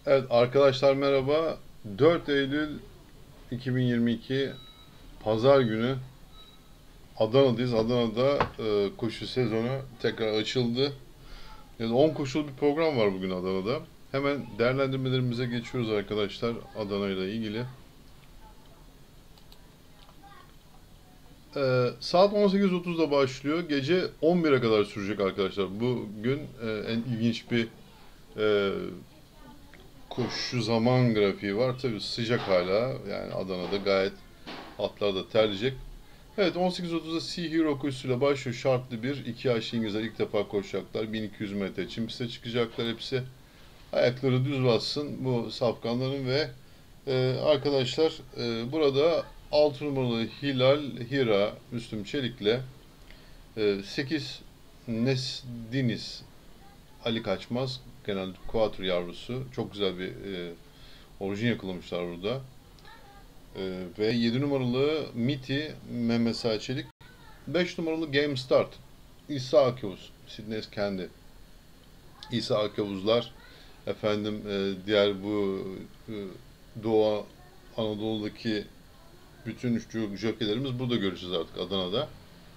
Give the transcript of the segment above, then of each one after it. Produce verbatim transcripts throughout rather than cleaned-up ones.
Evet arkadaşlar merhaba. dört Eylül iki bin yirmi iki Pazar günü Adana'dayız. Adana'da e, koşu sezonu tekrar açıldı. Yani on koşulu bir program var bugün Adana'da. Hemen değerlendirmelerimize geçiyoruz arkadaşlar Adana ile ilgili. E, saat on sekiz otuzda başlıyor. Gece on bire kadar sürecek arkadaşlar. Bugün e, en ilginç bir e, koşu zaman grafiği var. Tabii sıcak hala. Yani Adana'da gayet atlar da terleyecek. Evet on sekiz otuzda Sea Hero koşusuyla başlıyor. Şartlı bir. iki yaşlı İngilizler ilk defa koşacaklar. bin iki yüz metre çim piste çıkacaklar hepsi. Ayakları düz bassın bu safkanların ve e, arkadaşlar e, burada altı numaralı Hilal Hira Müslüm Çelik'le e, sekiz Nesdiniz Ali Kaçmaz genel kuatr yavrusu. Çok güzel bir e, orijin yakalamışlar burada. Ee, ve yedi numaralı Miti Mehmet Sağçelik. beş numaralı Game Start İsa Akavuz Sidney kendi. İsa Akavuzlar efendim e, diğer bu e, Doğu Anadolu'daki bütün jockeylerimiz burada görüşeceğiz artık Adana'da.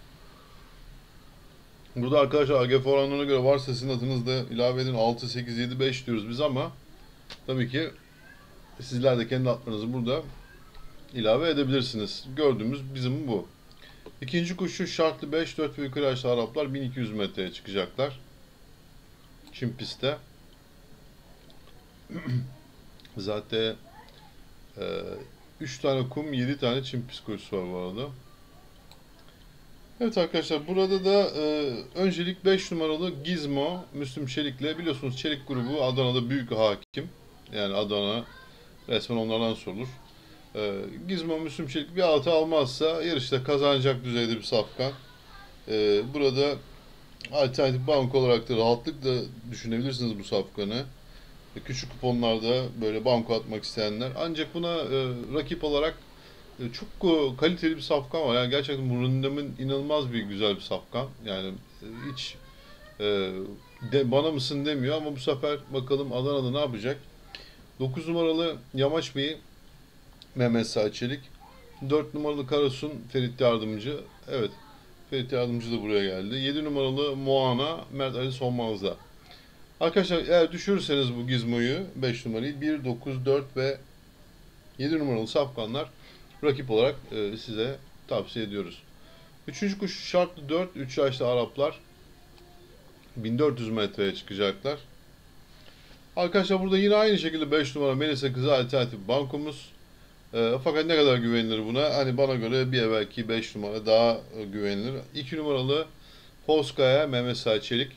Burada arkadaşlar A G F oranlarına göre varsa sizin adınızda ilave edin altı, sekiz, yedi, beş diyoruz biz ama tabii ki sizler de kendi atlarınızı burada ilave edebilirsiniz. Gördüğümüz bizim bu. İkinci koşu şartlı beş, dört ve yukarı yaşlı Araplar bin iki yüz metreye çıkacaklar. Çim pistte. Zaten e, üç tane kum, yedi tane çim pist koşusu var bu arada. Evet arkadaşlar burada da e, öncelik beş numaralı Gizmo Müslüm Çelik'le biliyorsunuz Çelik grubu Adana'da büyük hakim. Yani Adana resmen onlardan sorulur. E, Gizmo Müslüm Çelik bir altı almazsa yarışta kazanacak düzeyde bir safkan. E, burada alternatif banko olarak da rahatlıkla düşünebilirsiniz bu safkanı. Küçük kuponlarda böyle banko atmak isteyenler. Ancak buna e, rakip olarak e, çok e, kaliteli bir safkan var. Yani gerçekten bu Rundem'in inanılmaz bir güzel bir safkan. Yani e, hiç e, de, bana mısın demiyor ama bu sefer bakalım Adana'da ne yapacak? dokuz numaralı Yamaç Bey'i Mehmet Sağçelik. dört numaralı Karasun Ferit Yardımcı. Evet. Ferit Yardımcı da buraya geldi. yedi numaralı Moana Mert Ali Solmaz'da. Arkadaşlar eğer düşürürseniz bu gizmoyu beş numarayı bir, dokuz, dört ve yedi numaralı safkanlar rakip olarak e, size tavsiye ediyoruz. Üçüncü koşu şartlı dört, üç yaşlı Araplar bin dört yüz metreye çıkacaklar. Arkadaşlar burada yine aynı şekilde beş numara Melisa Kızı alternatif bankomuz. E, fakat ne kadar güvenilir buna? Hani bana göre bir evvelki beş numara daha e, güvenilir. iki numaralı Polskaya Mehmet Sağçelik.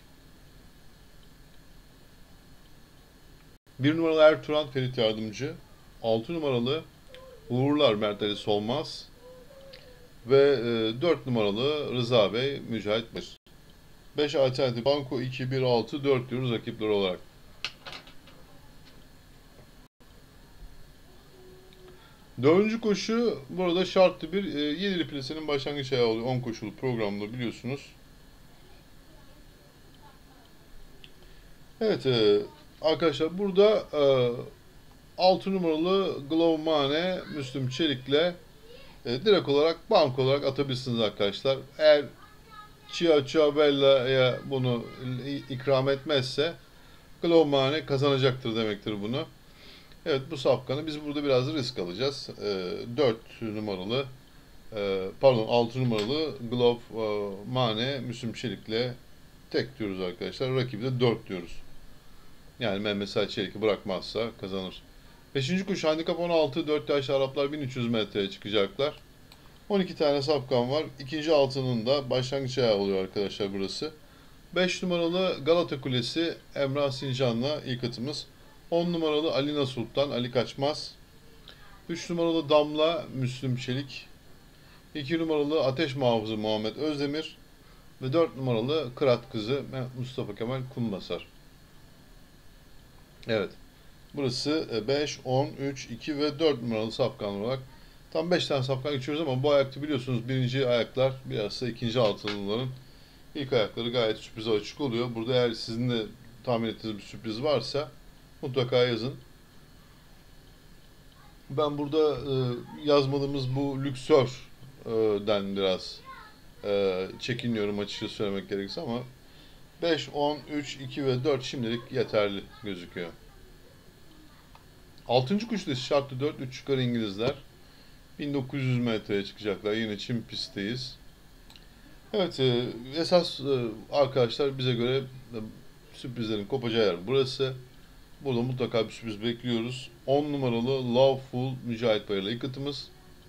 bir numaralı Ertuğrul Ferit Yardımcı. altı numaralı Uğurlar Mert Ali Solmaz. Ve e, dört numaralı Rıza Bey Mücahit Bey. beş alternatif banko iki, bir, altı, dört diyoruz rakipler olarak. Dördüncü koşu burada şartlı bir e, yedili plasenin başlangıç ayağı oluyor. on koşulu programda biliyorsunuz. Evet e, arkadaşlar burada e, altı numaralı Glowmane Müslüm Çelik'le e, direkt olarak bank olarak atabilirsiniz arkadaşlar. Eğer Chia Ciabella'ya bunu ikram etmezse Glowmane kazanacaktır demektir bunu. Evet bu safkanı biz burada biraz risk alacağız. E, dört numaralı e, pardon altı numaralı Glowmane Müslüm Çelik'le tek diyoruz arkadaşlar. Rakibi de dört diyoruz. Yani Mehmet Sağ Çelik'i bırakmazsa kazanır. Beşinci koşu handikap on altı, dört yaşlı Araplar bin üç yüz metreye çıkacaklar. on iki tane safkan var. İkinci altının da başlangıç ayağı oluyor arkadaşlar burası. beş numaralı Galata Kulesi Emrah Sincan'la ilk atımız. on numaralı Alina Sultan Ali Kaçmaz. üç numaralı Damla Müslüm Çelik. iki numaralı Ateş Muhafızı Muhammed Özdemir. Ve dört numaralı Kırat Kızı Mustafa Kemal Kumbasar. Evet. Burası beş, on, üç, iki ve dört numaralı safkan olarak tam beş tane safkan geçiyoruz ama bu ayakta biliyorsunuz birinci ayaklar biraz da ikinci altılıların ilk ayakları gayet sürprize açık oluyor. Burada eğer sizin de tahmin ettiğiniz bir sürpriz varsa mutlaka yazın. Ben burada e, yazmadığımız bu Luxor'den biraz e, çekiniyorum açıkçası söylemek gerekirse ama beş, on, üç, iki ve dört şimdilik yeterli gözüküyor. Altıncı kuştayız. Şartlı dört, üç yukarı İngilizler. bin dokuz yüz metreye çıkacaklar. Yine çim pistteyiz. Evet, e, esas e, arkadaşlar bize göre e, sürprizlerin kopacağı yer burası. Burada mutlaka bir sürpriz bekliyoruz. on numaralı Loveful Mücahit Bayırlı ikıtımız.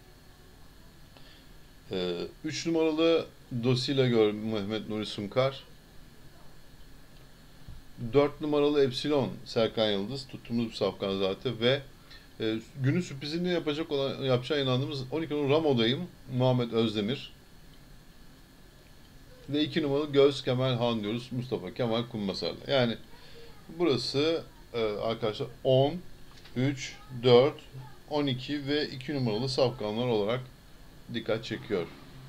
E, üç numaralı Dosila Gör Mehmet Nuri Sunkar. dört numaralı Epsilon Serkan Yıldız. Tuttuğumuz bir safkan zaten ve e, günün sürprizini yapacak olan, yapacağına inandığımız on iki numaralı Ramo'dayım. Muhammed Özdemir. Ve iki numaralı Göz Kemal Han diyoruz. Mustafa Kemal Kummasar'la. Yani burası e, arkadaşlar on, üç, dört, on iki ve iki numaralı safkanlar olarak dikkat çekiyor.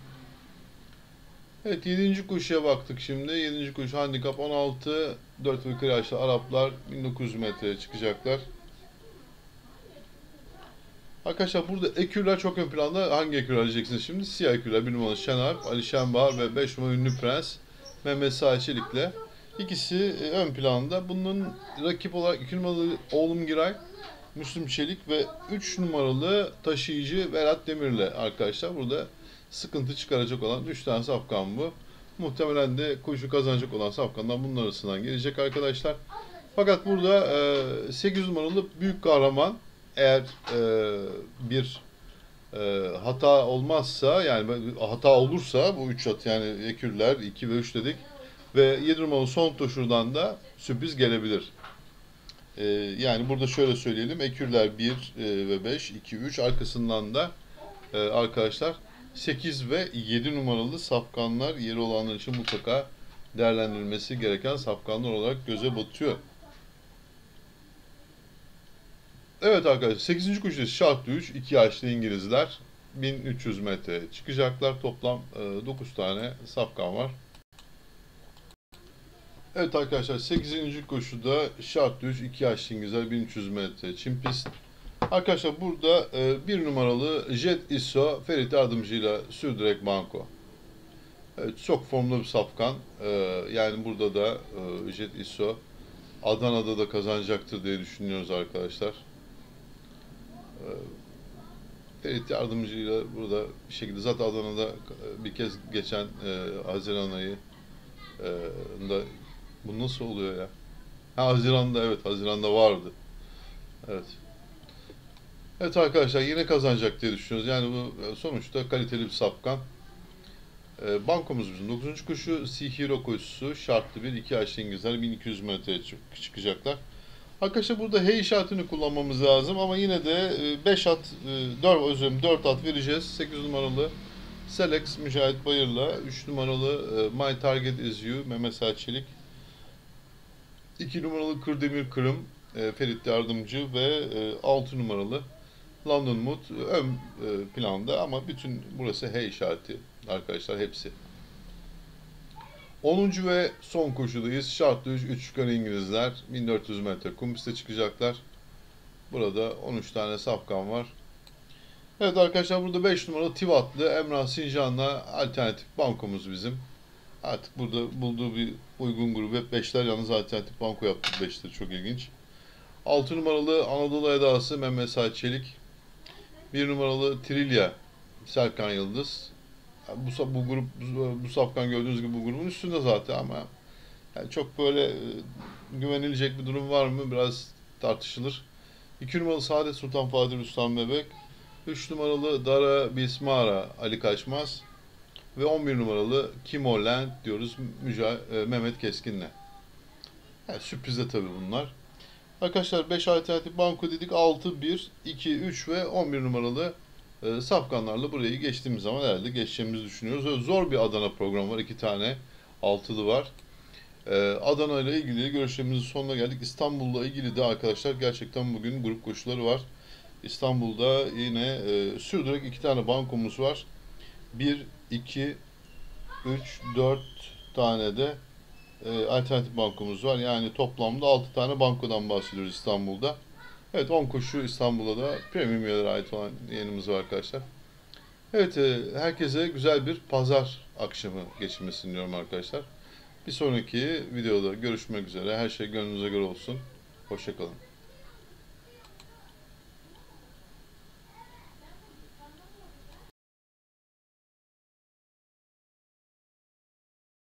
Evet, yedinci kuşa baktık şimdi. yedinci kuş handikap on altı. dört ve yukarı yaşlı Araplar bin dokuz yüz metreye çıkacaklar. Arkadaşlar burada ekürler çok ön planda. Hangi ekürler diyeceksiniz şimdi? Siyah ekürler. bir numaralı Şenarp, Ali Şenbahar ve beş numaralı Ünlü Prens Mehmet Sağ Çelik'le. İkisi e, ön planda. Bunun rakip olarak iki numaralı Oğlum Giray, Müslüm Çelik ve üç numaralı taşıyıcı Berat Demir'le arkadaşlar. Burada sıkıntı çıkaracak olan üç tane safkan bu. Muhtemelen de kuşu kazanacak olan safkanlar bunun arasından gelecek arkadaşlar. Fakat burada e, sekiz numaralı Büyük Kahraman, eğer e, bir e, hata olmazsa, yani hata olursa bu üç at, yani ekürler iki ve üç dedik ve yedi numaralı son toşurdan da sürpriz gelebilir. E, yani burada şöyle söyleyelim, ekürler bir e, ve beş, iki, üç, arkasından da e, arkadaşlar sekiz ve yedi numaralı safkanlar yeri olanlar için mutlaka değerlendirilmesi gereken safkanlar olarak göze batıyor. Evet arkadaşlar, sekizinci kuşta şartlı üç, iki yaşlı İngilizler bin üç yüz metre çıkacaklar. Toplam e, dokuz tane safkan var. Evet arkadaşlar, sekizinci koşuda şartlı üç, iki yaşlı İngilizler bin üç yüz metre çim pist. Arkadaşlar burada e, bir numaralı Jet Isso Ferit Yardımcı'yla sürdürek banko. Evet, çok formlu bir safkan. E, yani burada da e, Jet Isso Adana'da da kazanacaktır diye düşünüyoruz arkadaşlar. Ferit Yardımcı'yla burada bir şekilde zaten Adana'da bir kez geçen e, Haziran ayı e, da bu nasıl oluyor ya? Ha, Haziran'da, evet, Haziran'da vardı. Evet. Evet arkadaşlar, yine kazanacak diye düşünüyoruz. Yani bu sonuçta kaliteli bir safkan. E, bankomuz bizim dokuzuncu kuşu Sihiro koşusu şartlı bir iki yaşlı İngilizler bin iki yüz metreye çıkacaklar. Arkadaşlar burada H işaretini kullanmamız lazım ama yine de beş at, dört özür dilerim dört at vereceğiz. sekiz numaralı Selex Mücahit Bayır'la, üç numaralı My Target Is You Mehmet Selçelik, iki numaralı Kırdemir Kırım Ferit Yardımcı ve altı numaralı London Mood ön planda ama bütün burası H işareti arkadaşlar, hepsi. onuncu ve son koşudayız. Şartlı üç, üç yukarı İngilizler bin dört yüz metre kum piste çıkacaklar. Burada on üç tane safkan var. Evet arkadaşlar, burada beş numaralı Tivatlı Emrah Sincan'la alternatif bankomuz bizim. Artık burada bulduğu bir uygun grubu, hep beşler yalnız alternatif banko yaptık, beşleri çok ilginç. altı numaralı Anadolu Edası Mehmet Sağ Çelik. bir numaralı Trilya Serkan Yıldız. Bu, bu grup, bu, bu safkan gördüğünüz gibi bu grubun üstünde zaten ama yani çok böyle e, güvenilecek bir durum var mı? Biraz tartışılır. iki numaralı Saadet Sultan Fatih Rüstem Bebek, üç numaralı Dara Bismara Ali Kaçmaz ve on bir numaralı Kimo Land diyoruz Müca e, Mehmet Keskin'le. Yani sürpriz de tabii bunlar. Arkadaşlar beş alternatif banko dedik. altı, bir, iki, üç ve on bir numaralı e, safkanlarla burayı geçtiğimiz zaman herhalde geçeceğimizi düşünüyoruz. Öyle zor bir Adana programı var. iki tane altılı var. E, Adana ile ilgili görüşlerimizin sonuna geldik. İstanbul'la ilgili de arkadaşlar gerçekten bugün grup koşuları var. İstanbul'da yine e, sürdürerek iki tane bankomuz var. bir, iki, üç, dört tane de e, alternatif bankomuz var. Yani toplamda altı tane bankodan bahsediyoruz İstanbul'da. Evet, on koşu İstanbul'da da premium üyelere ait olan yayınımız var arkadaşlar. Evet, e, herkese güzel bir pazar akşamı geçirmesini diliyorum arkadaşlar. Bir sonraki videoda görüşmek üzere. Her şey gönlünüze göre olsun. Hoşça kalın.